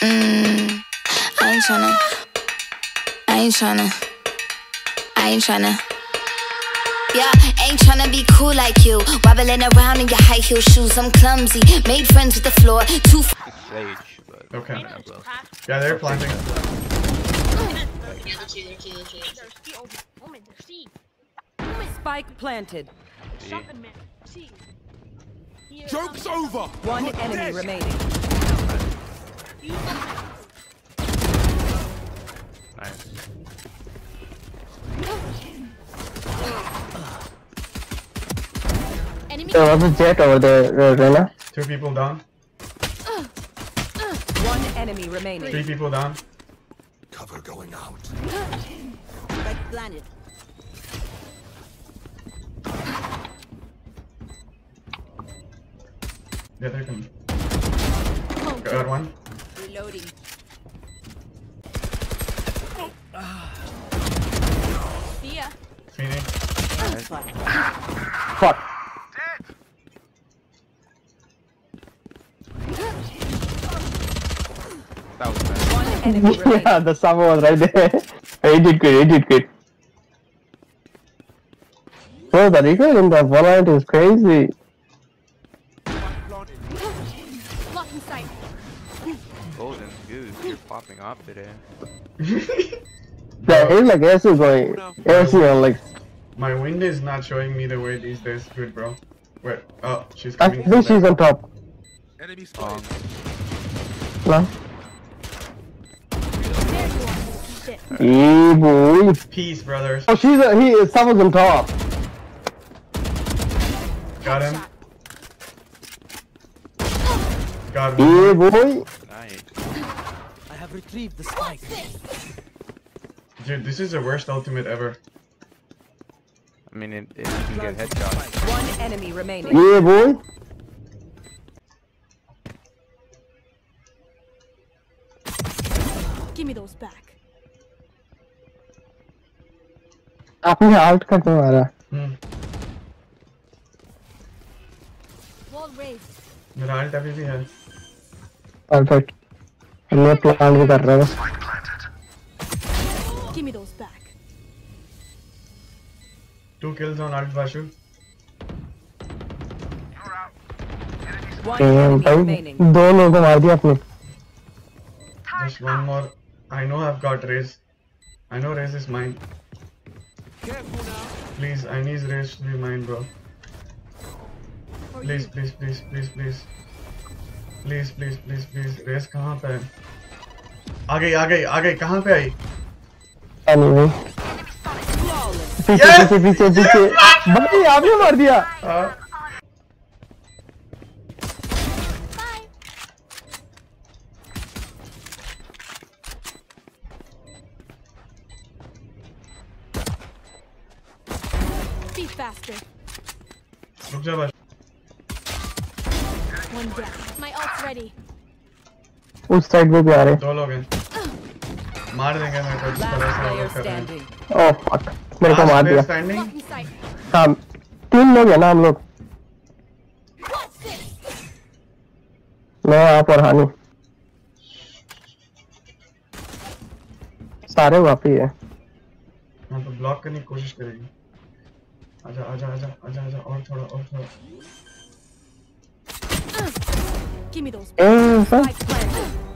I ain't tryna. Yeah, ain't tryna be cool like you. Wobbling around in your high heel shoes. I'm clumsy. Made friends with the floor. Too Sage, but okay. Yeah, they're planting. Spike planted. Joke's over. One enemy remaining. nice. There was a jet over there, Rena. 2 people down. One enemy remaining. 3 people down. Cover going out. Like planet. Yeah, they're coming. Got one. Reloading. See ya. Phoenix. Fuck. That was bad. One enemy remaining. Yeah, the summer was right there. He did good. Bro, the recoil in the Valorant is crazy. Blocking sight. Golden goose, you're popping off today. Yeah, it's like ASU going. ASU on like. My wind is not showing me the way these days. Good, bro. Wait. Oh, she's I coming. think she's on top. Enemy spotted. No? Yeah, boy. Peace, brothers. Oh, someone's on top. Got him. Got Yeah, him. boy. Nice. I have retrieved the spike. Dude, this is the worst ultimate ever. I mean, it can get headshots. One enemy remaining. Yeah, boy. Give me those back. आपने out कर दो मारा. Wall raised. मेरा alt अभी भी है. Perfect. मैं plan भी कर रहा हूँ. Give me those back. 2 kills on alt Vashu. One enemy भाई remaining. 2 लोगों को मार दिया आपने. Just one more. I know I've got Raze. I know Raze is mine. Careful now. Please, I need Raze to be mine, bro. Please. Raze कहाँ पे है? आ गई. कहाँ पे आई? Anyway. पीछे. भाई आपने मार दिया. Be faster. रुक जा बस. One down. My ult's ready. उस साइड पे भी आ रहे. 2 लोग हैं. मार देंगे मेरे को. Last player standing. Oh fuck. मेरे को मार दिया. Standing. Blocking sight. हाँ 3 लोग हैं ना हम लोग. मैं आप और हानी. सारे वापी है. हाँ तो ब्लॉक करने की कोशिश करेंगे. आजा और थोड़ा. Give me those. Sir Spike planted.